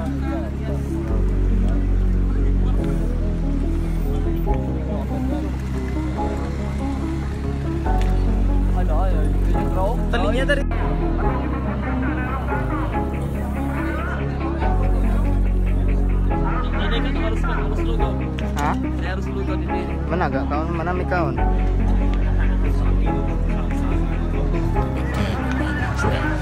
Talinya dari ini kan harus lugu. hah? Saya harus lugu di sini. Mana gak kawan? Mana mi kawan?